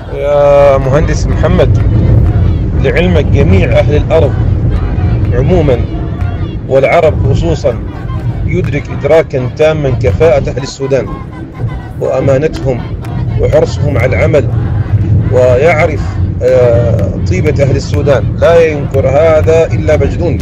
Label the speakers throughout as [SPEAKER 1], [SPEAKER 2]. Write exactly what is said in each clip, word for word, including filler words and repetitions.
[SPEAKER 1] يا مهندس محمد، لعلمك جميع أهل الأرض عموما والعرب خصوصا يدرك إدراكا تاما كفاءة أهل السودان وأمانتهم وحرصهم على العمل، ويعرف طيبة أهل السودان، لا ينكر هذا إلا مجنون.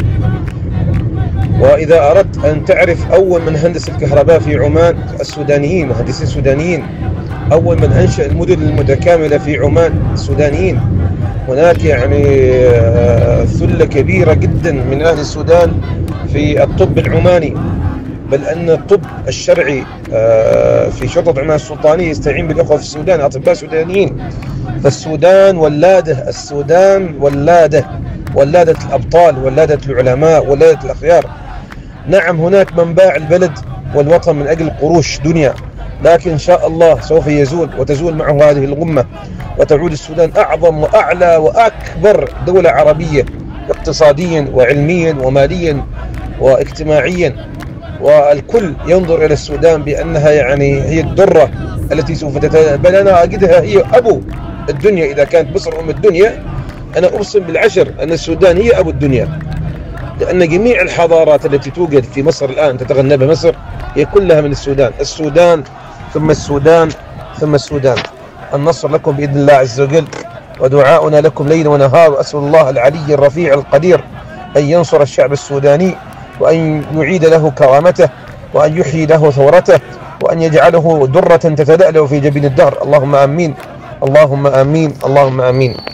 [SPEAKER 1] وإذا أردت أن تعرف أول من هندس الكهرباء في عمان السودانيين، مهندسين سودانيين. أول من أنشأ المدن المتكاملة في عمان السودانيين. هناك يعني ثلة كبيرة جدا من أهل السودان في الطب العماني، بل أن الطب الشرعي في شرطة عمان السلطانية يستعين بالأخوة في السودان أطباء سودانيين. فالسودان ولادة، السودان ولادة، ولادة الأبطال، ولادة العلماء، ولادة الأخيار. نعم هناك من باع البلد والوطن من أجل قروش دنيا، لكن إن شاء الله سوف يزول وتزول معه هذه الغمة، وتعود السودان أعظم وأعلى وأكبر دولة عربية اقتصاديا وعلميا وماليا واجتماعيا. والكل ينظر إلى السودان بأنها يعني هي الدرة التي سوف تتبنى. بل أنا أجدها هي أبو الدنيا. إذا كانت مصر أم الدنيا، أنا أقسم بالعشر أن السودان هي أبو الدنيا، لأن جميع الحضارات التي توجد في مصر الآن تتغنى بمصر هي كلها من السودان. السودان ثم السودان ثم السودان. النصر لكم بإذن الله عز وجل، ودعاؤنا لكم ليل ونهار. وأسأل الله العلي الرفيع القدير أن ينصر الشعب السوداني، وأن يعيد له كرامته، وأن يحيي له ثورته، وأن يجعله درة تتلألأ في جبين الدهر. اللهم آمين، اللهم آمين، اللهم آمين.